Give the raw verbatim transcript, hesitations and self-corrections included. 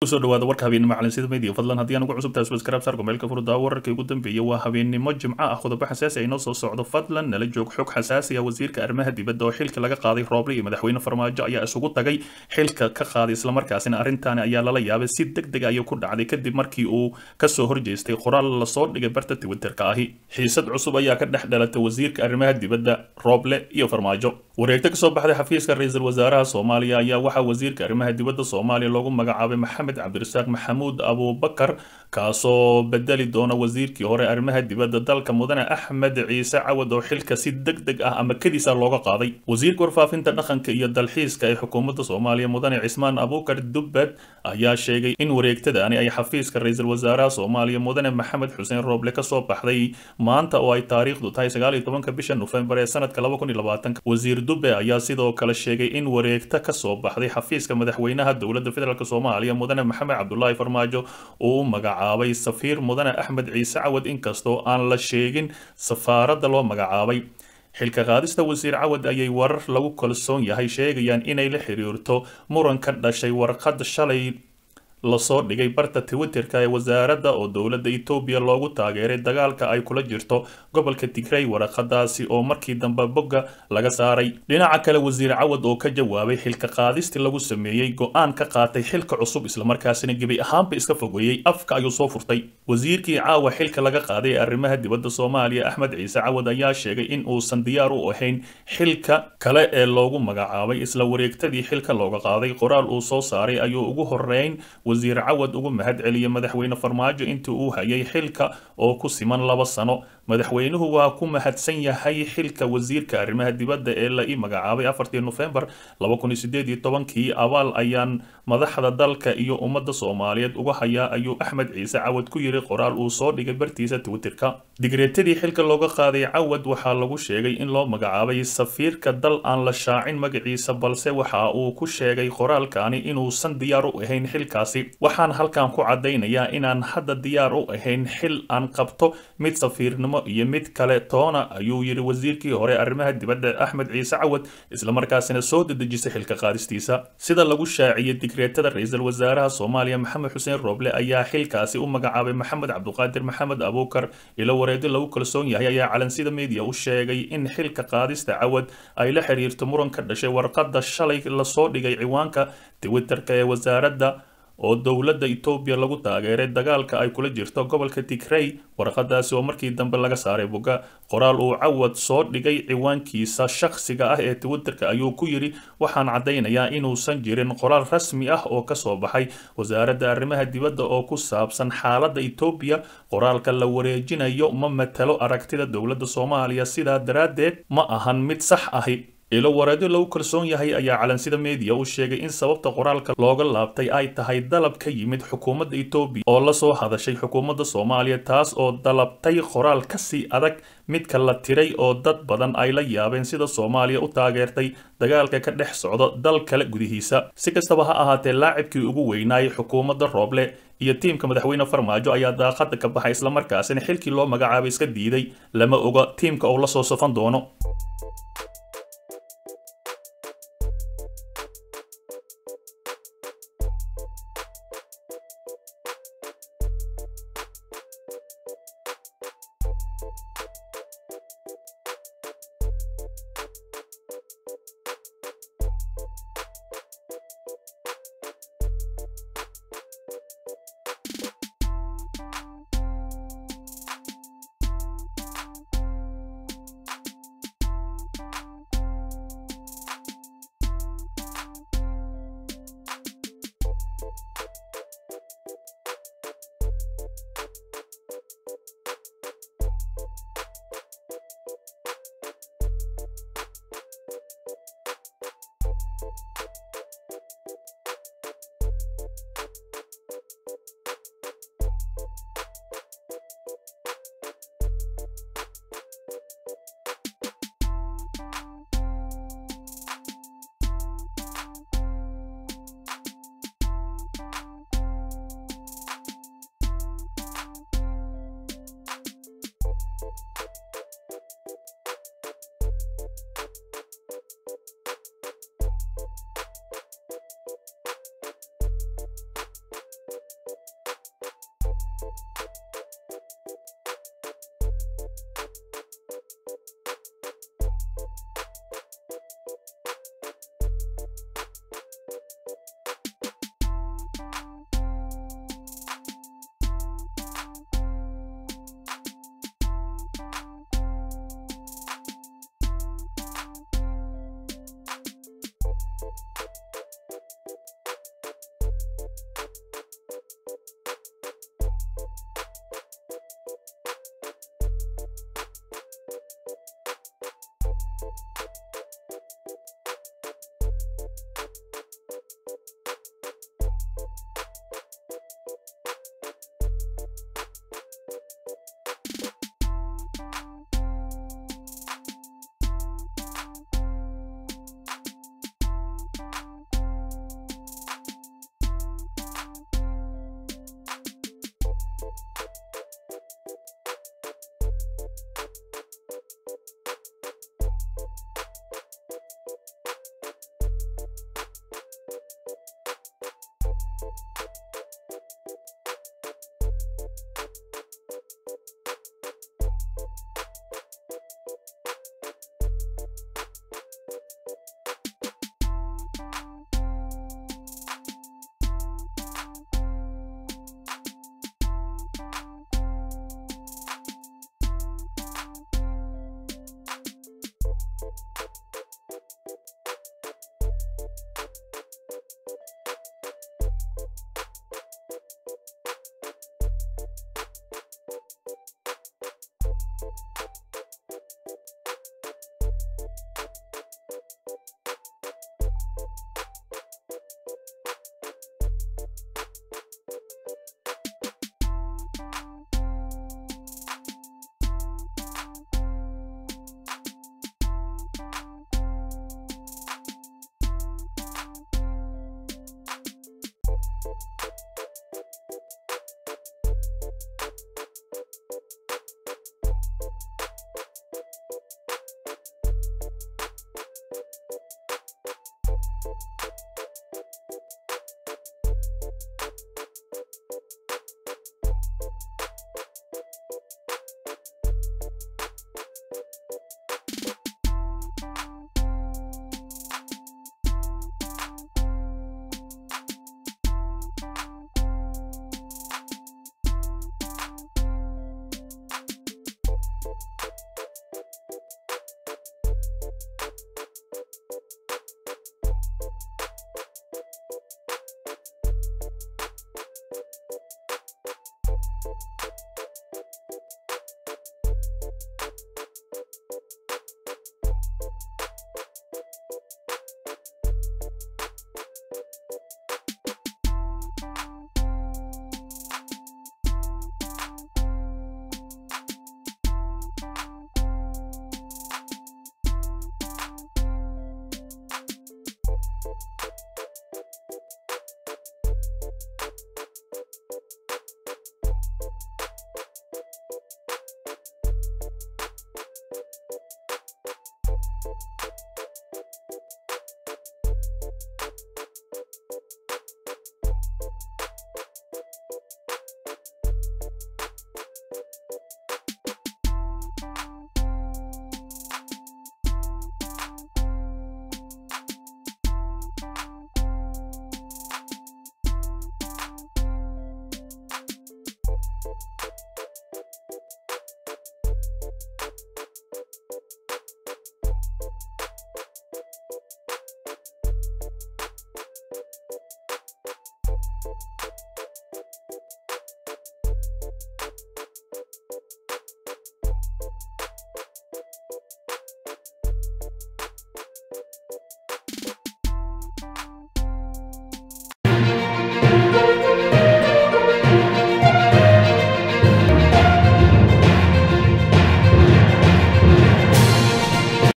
kusoo dhawaada warka habeenimo calansida media fadlan haddii aan ugu cusub tahay subscribe saar gomeelka furda wararkii ugu dambeeyay waa habeenimo jimco ah qodobo xasaasi ah inoo soo socdo fadlan nala joog xog xasaasi ah wasiirka arrimaha dibadda oo xilka laga qaaday Roble iyo madaxweyne Farmaajo ayaa isugu tagay xilka ka qaaday isla markaasina arrintan ayaa lala yaabay si degdeg ah ku dhacday kadib markii uu ka soo horjeestay qoraal la soo dhigay barta Twitterka ahi xiisad cusub ayaa ka dhex dhalatay wasiirka arrimaha dibadda Roble iyo Farmaajo wareegta ka soo baxday xafiiska ra'iisul wasaaraha Soomaaliya ayaa waxa wasiirka arrimaha dibadda Soomaaliya loogu magacaabay Maxamed Cabdirasaaq Maxamuud Abu Bakar kaasoo bedeli doona wasiirkii hore arrimaha dibadda dalka mudane Axmed Ciise Cawad oo xilka si degdeg ah ama kadiisa looga qaaday wasiirka warfaafinta dhaqanka iyo dalxiiska ee xukuumadda Soomaaliya mudane Cismaan Abuukar Dubbad ayaa sheegay in wareegtadani ay xafiiska ra'iisul wasaaraha Soomaaliya mudane Maxamed Xuseen Roble ka soo baxday maanta oo ay taariikhdu tahay sagaal iyo tobanka bisha November ee sanadka laba kun iyo labaatan wasiir Dubbe ayaa sidoo kale sheegay in wareegta ka soo baxday xafiiska madaxweynaha dowladda federaalka Soomaaliya mudane Maxamed Cabdullaahi Farmaajo uu magacaabay safiir mudane Axmed Ciise Cawad inkastoo aan la sheegin safaaradda loo magacaabay xilka qaadista wasiir Cawad ayay warar lagu kalsoon yahay sheegayaan inay la xiriirto muran ka dhashay warqad shalay la soo dhigay barta Twitterka ee wasaaradda oo dowladda Itoobiya loogu taageeray dagaalka ay kula jirto gobolka Tigray warqadaasi oo markii dambe bogga laga saaray dhinaca kale wasiir Cawad oo ka jawaabay xilka qaadista lagu sameeyay go'aan ka qaatay xilka cusub isla markaasina gabay ahaanba iska fogeeyay afka ayuu soo furtay wasiirkii caawa xilka laga qaaday arrimaha dibadda Soomaaliya Axmed Ciise Cawad ayaa sheegay in uusan diyaar u ahayn xilka kale ee loogu magacaabay isla wareegtadii xilka looga qaaday qoraal uu soo saaray ayuu ugu horeyn wasiir Cawad ugu mahad celiyay madaxweyne Farmaajo intii uu hayay xilka oo ku siman laba sano madaxweynuhu waa ku mahadsan yahay xilka wasiirka arrimaha dibadda ee la ii magacaabay afartii November laba kun iyo siddeed iyo toban abaal ayaan madaxda dalka iyo ummadda Soomaaliyeed uga hayaa ayuu Axmed Ciise Cawad ku yiri qoraal uu soo dhigay bartiisa Twitterka digreetadii xilka looga qaaday Cawad waxaa lagu sheegay in loo magacaabay safiirka dal aan la shaacin magaciisa balse waxa uu ku sheegay qoraalkaani inuusan diyaar u ahayn xilkaasi waxaan halkan ku cadeynayaa inaan hadda diyaar u ahayn xil aan qabto mid safiirnimo iyo mid kale toona ayuu yiri wasiirkii hore arrimaha dibadda Axmed Ciise Cawad isla markaasina soo dedejisay xilka qaadistiisa sida lagu shaaciyay digreetada ra'iisul wasaaraha Soomaaliya Maxamed Xuseen Roble ayaa xilkaasi u magacaabay Maxamed Cabduqaadir Maxamed Abuukar ila wareed lagu kalsoon yahay ayaa calansida media u sheegay in xilka qaadista Cawad ay la xiriirto muran ka dhashay warqadda shalay la soo dhigay ciwaanka Twitterka ee wasaaradda oo dowladda Itoobiya lagu taageeray dagaalka ay kula jirto gobolka Tigray warqadaasi oo markii dambe laga saaray bogga qoraal uu Cawad soo dhigay ciwaankiisa shakhsiga ah ee Twitterka ayuu ku yiri waxaan cadeynayaa inuusan jirin qoraal rasmi ah oo ka soo baxay wasaaradda arrimaha dibadda oo ku saabsan xaaladda Itoobiya qoraalka la wareejinayo ma matalo aragtida dowladda Soomaaliya sidaa daraadeed ma ahan mid sax ahi ilo wareedyo lagu kalsoon yahay ayaa calansida media u sheegay in sababta qoraalka looga laabtay ay tahay dalab ka yimid xukuumadda Itoobiya oo la soo hadashay xukuumadda Soomaaliya taas oo dalabtay qoraal ka sii adag midka la tiray oo dad badan ay la yaabeen sida Soomaaliya u taageertay dagaalka ka dhex socda dal kale gudihiisa si kastaba ha ahaatee laacibkii ugu weynaay xukuumadda Roble iyo tiimka madaxweyne Farmaajo ayaa daaqada ka baxay isla markaasina xilkii loo magacaabay iska diiday lama oga tiimka oo la soo safan doono